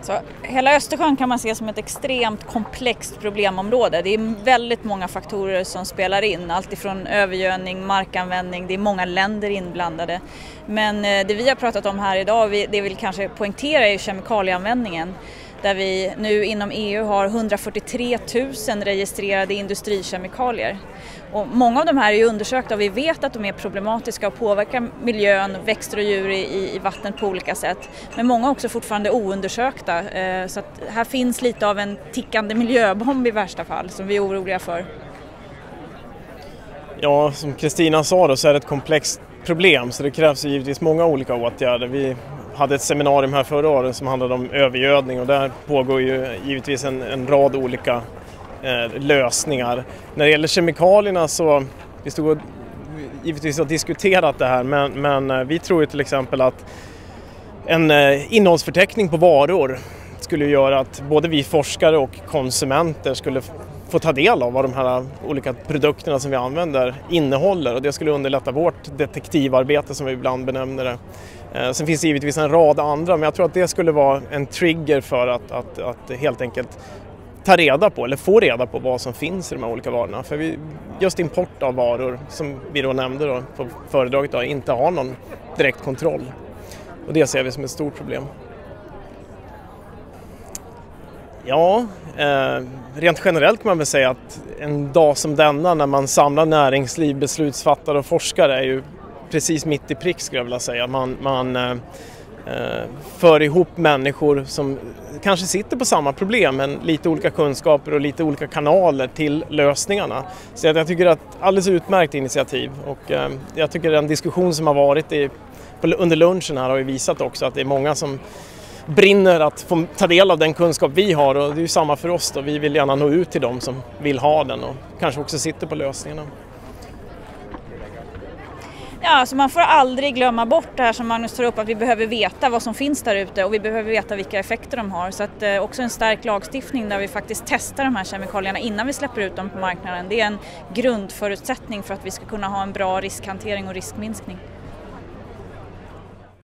Så hela Östersjön kan man se som ett extremt komplext problemområde. Det är väldigt många faktorer som spelar in. Allt ifrån övergödning, markanvändning, det är många länder inblandade. Men det vi har pratat om här idag, det vi vill kanske poängtera är kemikalieanvändningen. Där vi nu inom EU har 143 000 registrerade industrikemikalier. Och många av de här är undersökta och vi vet att de är problematiska och påverkar miljön, växter och djur i vattnet på olika sätt. Men många är också fortfarande oundersökta, så att här finns lite av en tickande miljöbomb i värsta fall som vi är oroliga för. Ja, som Kristina sa då, så är det ett komplext problem, så det krävs givetvis många olika åtgärder. Vi hade ett seminarium här förra året som handlade om övergödning och där pågår ju givetvis en rad olika lösningar. När det gäller kemikalierna så vi stod givetvis och diskuterat det här, men vi tror ju till exempel att en innehållsförteckning på varor skulle göra att både vi forskare och konsumenter skulle få ta del av vad de här olika produkterna som vi använder innehåller, och det skulle underlätta vårt detektivarbete som vi ibland benämner det. Sen finns det givetvis en rad andra, men jag tror att det skulle vara en trigger för att helt enkelt ta reda på eller få reda på vad som finns i de här olika varorna. För just import av varor, som vi då nämnde då på föredraget, då, inte har någon direkt kontroll. Och det ser vi som ett stort problem. Ja, rent generellt kan man väl säga att en dag som denna när man samlar näringsliv, beslutsfattare och forskare är ju precis mitt i prick, skulle jag vilja säga. Man för ihop människor som kanske sitter på samma problem men lite olika kunskaper och lite olika kanaler till lösningarna. Så jag tycker att det är ett alldeles utmärkt initiativ, och jag tycker den diskussion som har varit under lunchen här har ju visat också att det är många som brinner att få ta del av den kunskap vi har, och det är ju samma för oss då. Vi vill gärna nå ut till dem som vill ha den och kanske också sitter på lösningarna. Ja, alltså man får aldrig glömma bort det här som Magnus tar upp, att vi behöver veta vad som finns där ute och vi behöver veta vilka effekter de har. Så att också en stark lagstiftning där vi faktiskt testar de här kemikalierna innan vi släpper ut dem på marknaden. Det är en grundförutsättning för att vi ska kunna ha en bra riskhantering och riskminskning.